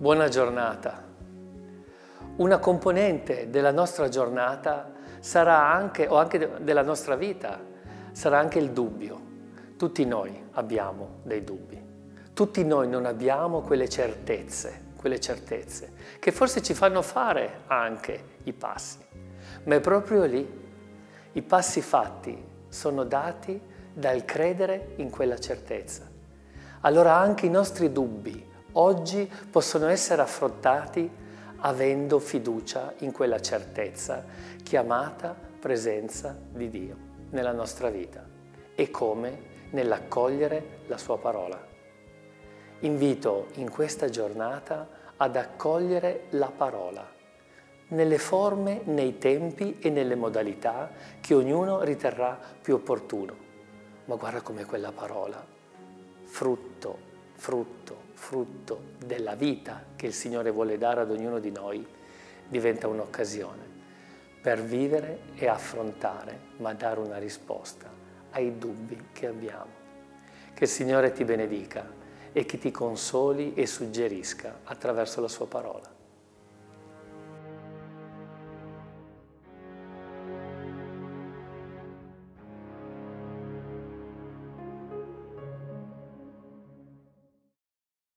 Buona giornata. Una componente della nostra giornata sarà anche, o anche della nostra vita, sarà anche il dubbio. Tutti noi abbiamo dei dubbi. Tutti noi non abbiamo quelle certezze che forse ci fanno fare anche i passi. Ma è proprio lì. I passi fatti sono dati dal credere in quella certezza. Allora anche i nostri dubbi oggi possono essere affrontati avendo fiducia in quella certezza chiamata presenza di Dio nella nostra vita e come nell'accogliere la sua parola. Invito in questa giornata ad accogliere la parola nelle forme, nei tempi e nelle modalità che ognuno riterrà più opportuno. Ma guarda come quella parola, frutto della vita che il Signore vuole dare ad ognuno di noi, diventa un'occasione per vivere e affrontare, ma dare una risposta ai dubbi che abbiamo. Che il Signore ti benedica e che ti consoli e suggerisca attraverso la sua parola.